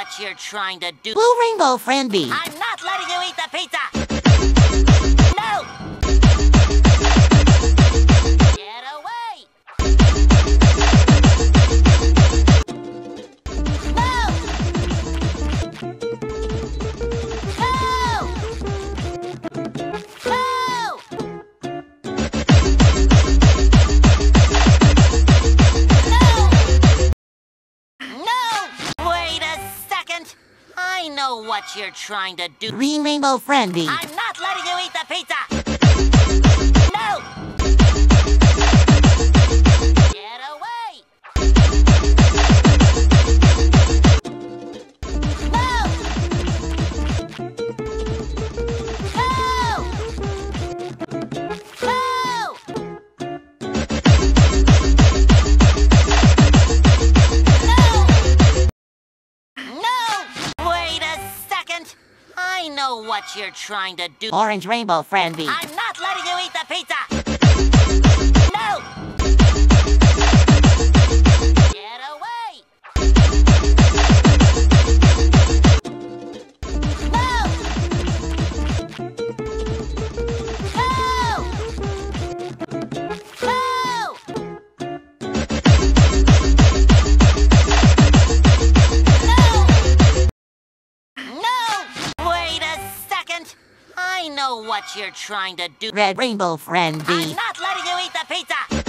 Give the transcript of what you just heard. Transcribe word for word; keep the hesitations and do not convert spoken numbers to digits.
what you're trying to do. Blue Rainbow Friendly Bee. I'm not letting you eat the pizza! No! Get away! No! No! I know what you're trying to do. Green Rainbow Friendly Bee. I'm not letting you eat the pizza! No! Get away! No! No! I know what you're trying to do. Orange Rainbow Friendly Bee. I'm not letting you eat the pizza! No! Get away! No! I know what you're trying to do. Red Rainbow Friendly Bee. I'm not letting you eat the pizza!